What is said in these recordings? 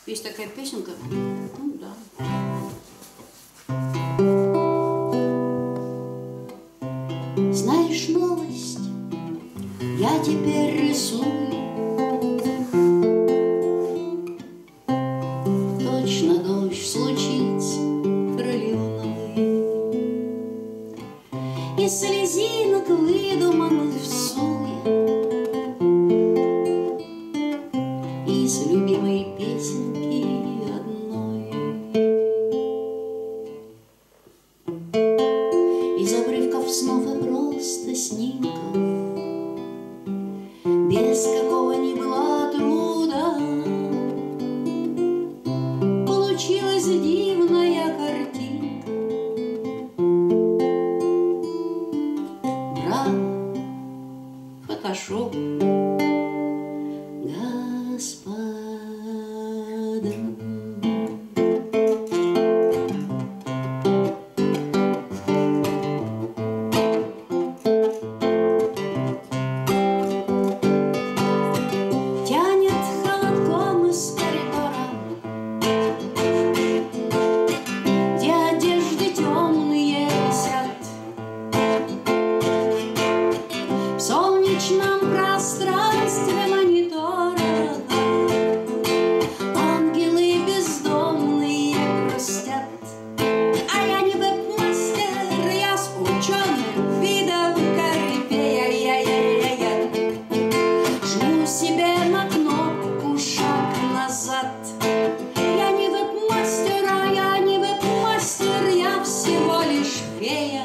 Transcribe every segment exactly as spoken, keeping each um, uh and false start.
Есть такая песенка. Ну да. Знаешь новость, я теперь рисую. Точно дождь случится проливной, и слезинок выдуманных всуе, из любимой песенки одной, из обрывков снов и просто снимков, без какого ни было труда, получилась дивная картинка. Брат, фотошоп, господа. Тянет холодком из коридора, где одежды темные висят. В солнечном пространстве монитора ангелы бездомные грустят. А я не веб-мастер, я с ученым видом корифея. Жму себе на кнопку шаг назад. Я не веб-мастер, а я не веб-мастер, я всего лишь фея.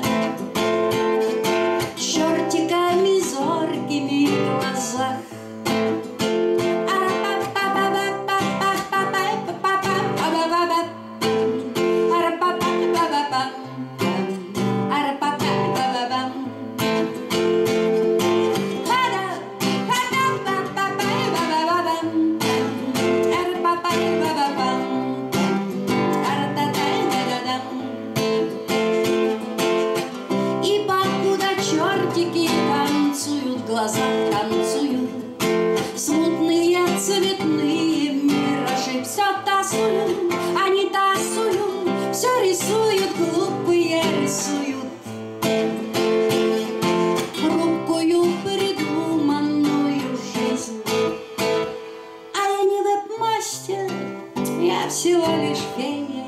С чертиками зоркими в глазах. И покуда чертики танцуют, в глазах танцуют смутные цветные миражи. Все тасуют, они тасуют, все рисуют, глупые рисуют хрупкую придуманную жизнь. А я не веб-мастер, я всего лишь фея.